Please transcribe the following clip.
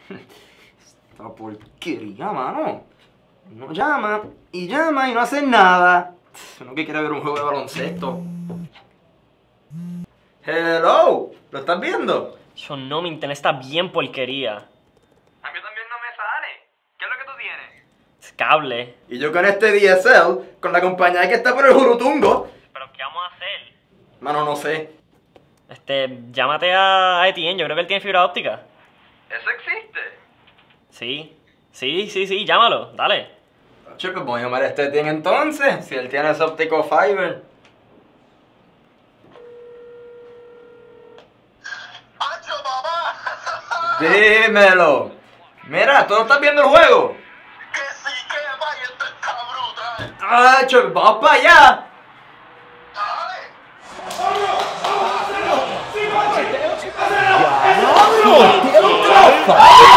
Esta porquería, mano. No llama y no hace nada. Uno que quiere ver un juego de baloncesto. Hello, ¿lo estás viendo? Yo no, mi internet está bien porquería. A mí también no me sale. ¿Qué es lo que tú tienes? Es cable. Y yo con este DSL, con la compañía que está por el Jurutungo. ¿Pero qué vamos a hacer? Mano, no sé. Llámate a Etienne, yo creo que él tiene fibra óptica. ¿Eso existe? Sí, llámalo, dale. Che, pues voy a llamar a este Etienne entonces, si él tiene ese óptico fiber. ¡Acho, papá! Dímelo. Mira, ¿tú no estás viendo el juego? Que sí, que vaya, esto está brutal. ¡Ah, che, vamos para allá! ¡Dale! ¡Diablo!